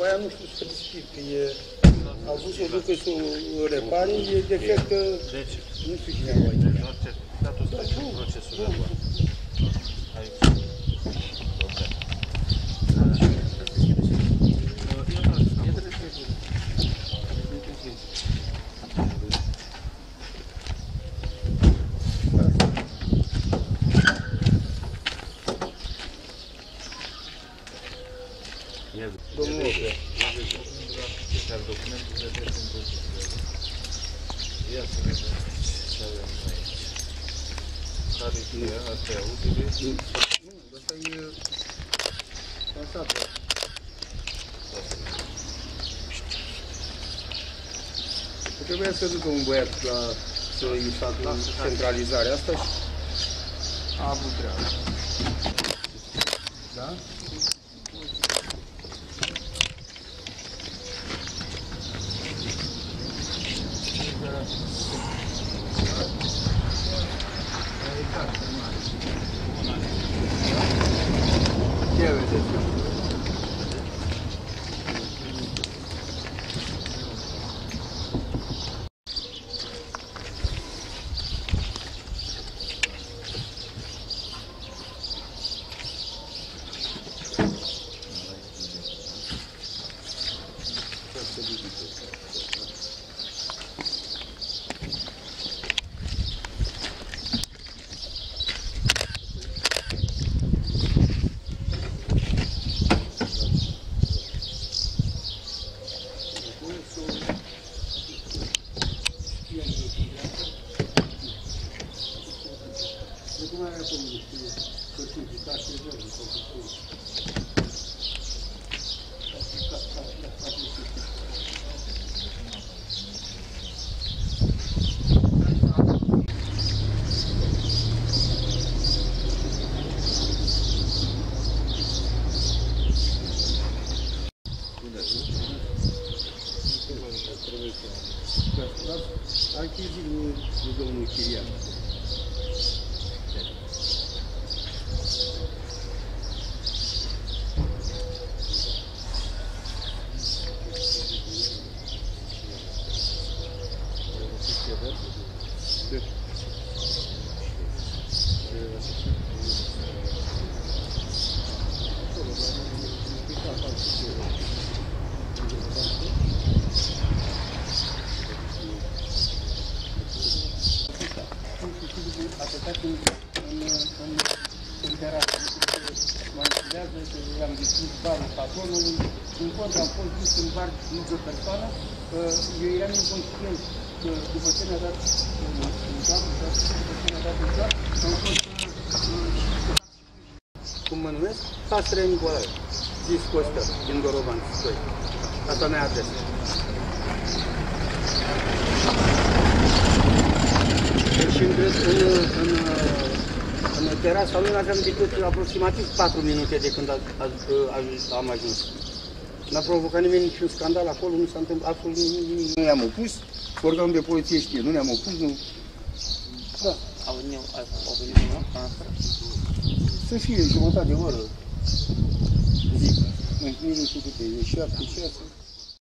După aia nu știu să deschid, că e... Au vrut să o ducă să o repare, e defectă... Deci, nu știu cine au aici. în orice statul stă în procesul de acord. Aici. Domnul Ope. Iar documentul de ia să vedem ce avem aici. Care e? Asta e utile? Nu, asta e... Pasatul. Trebuia să ducă un băiat la să-i facă centralizarea asta și a avut treabă. Da? Ce vedeți? Achiziții lui domnul Chirian. În terasă, mă înțelează că i-am deschis barul patronului, în fond am fost dus în bar de persoană, eu eram inconștient că după ce mi-a dat în joc, am fost, cum mă numesc? Pasărea Nicolae, zis Costă, din Doroban, Stoi. Asta mea adresă. Deci în terasa lui aveam decât aproximativ 4 minute de când am ajuns. N-a provocat nimeni niciun scandal acolo, nu s-a întâmplat absolut nimic. Nu ne-am opus, organul de poliție știe, nu ne-am opus, nu... Da. Au venit din nou? Să fie jumătate de oră. Zic, nu știu câte, e 7, 6...